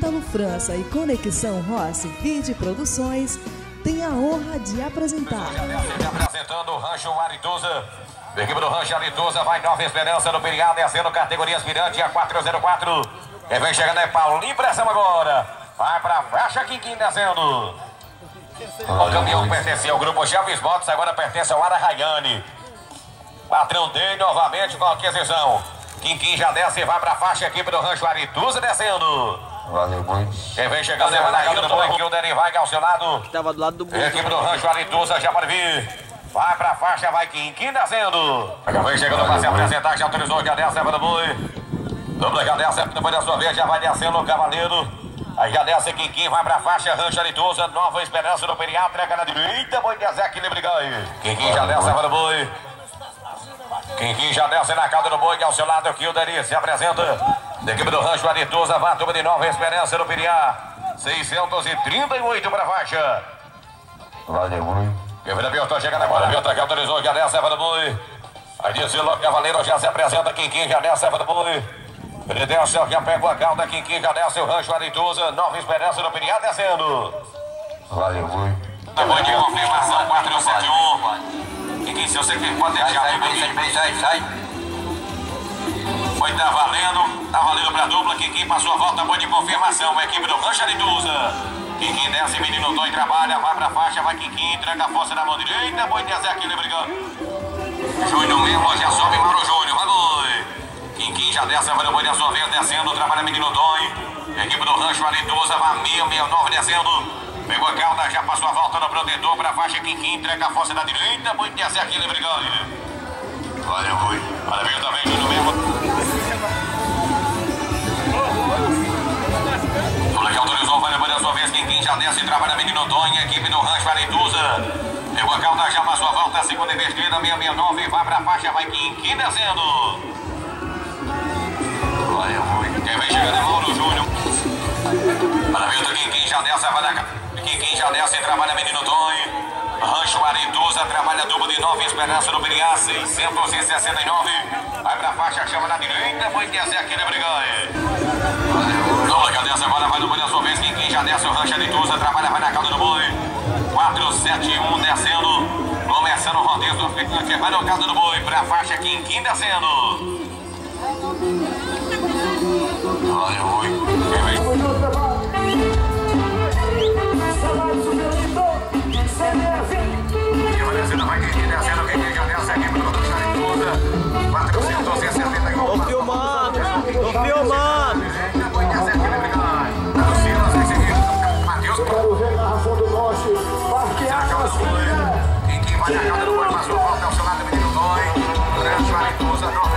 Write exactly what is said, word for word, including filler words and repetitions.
Ítalo França e Conexão Rossi Vide Produções tem a honra de apresentar. Apresentando o Rancho Arituza. A equipe do Rancho Arituza vai Nova Esperança no Periá, descendo categoria aspirante a quatro zero quatro. Quem vem chegando é Paulinho, pressão agora. Vai pra faixa, Quinquim descendo. O caminhão pertencia ao grupo Chaves Motos, agora pertence ao Ara Rayane. Patrão dele novamente com a aquisição. Quinquim já desce e vai pra faixa, equipe do Rancho Arituza descendo. Valeu muito. Quem vem chegando é o Manaíno do Boi, que o Dani vai ao seu lado. Tava do lado do boi. Equipe do Rancho Arituza já pode vir. Vai pra faixa, vai Quinquim descendo. Já vem chegando pra se apresentar, já autorizou, já desce, leva do boi. Dupla já desce, depois da sua vez já vai descendo o Cavaleiro. Aí já desce Quinquim, vai pra faixa, Rancho Arituza, Nova Esperança no Periá, treca na direita, boi desce aqui, equilíbrio ganha. Quinquim já desce, leva do boi. Quinquim já desce na cauda do boi, que ao seu lado aqui o Dani se apresenta. Da equipe do Rancho Arituza, vai a turma de Nova Esperança no Periá. seiscentos e trinta e oito pra faixa. Valeu muito. Quem vira Bilton chega agora, Bilton que autorizou, já desce, leva do boi. Aí disse o Cavaleiro, já se apresenta, Quinquim já desce, leva do boi. Ele desce, já pega a cauda, Quinquim já desce, o Rancho Arituza, Nova Esperança no Periá descendo. Valeu muito. Depois de confirmação, quatro sete um. Quinquim, se você quer pode deixar Sai, aí, sai, sai, sai, sai. Foi, tá valendo, tá valendo pra dupla, Quinquim passou a volta, boi de confirmação, a equipe do Rancho Arituza. Quinquim desce, menino Tom trabalha, vai pra faixa, vai Quinquim, tranca a força da mão direita, boi desce aqui, brigando. Júnior mesmo, já sobe Mauro Júnior, vai boi. Quinquim já desce, vai no boi da sua vez, descendo, trabalha menino Tom. Equipe do Rancho Arituza, vai meio, meio, nove descendo. Pegou a cauda, já passou a volta no protetor pra faixa, Quinquim, tranca a força da direita, boi desce aqui, brigando. Valeu, boi. Parabéns também, Júnior mesmo. O que autorizou, vai depois da sua vez, Quinquim já desce e trabalha menino Tonho, equipe do Rancho Arituza. Pegou a cauda, já passou a volta, segunda investida, seiscentos e sessenta e nove, vai pra faixa, vai Quinquim descendo. Valeu, muito. Quem vem chegando é Mauro Júnior. Parabéns do Quinquim já desce, vai na... Quinquim já desce e trabalha menino Tonho. Rancho Arituza, trabalha dupla de Nova Esperança no Periá, seiscentos e sessenta e nove. Vai pra faixa, chama na direita, foi descer aqui na briganha. Dupla já desce agora, vai no boi da sua vez, Quinquim já desce, o Rancho Arituza, trabalha, vai na cauda do boi. quatro sete um descendo, começando o rodeio do ficante, vai na cauda do boi, pra faixa, Quinquim descendo. Olha o boi. Quem vem? Tô filmando, tô filmando. Quero ver na Fundo Norte, parqueado. Quem vai na cauda do boi, passou a volta ao seu lado, menino Dói. Rancho Arituza,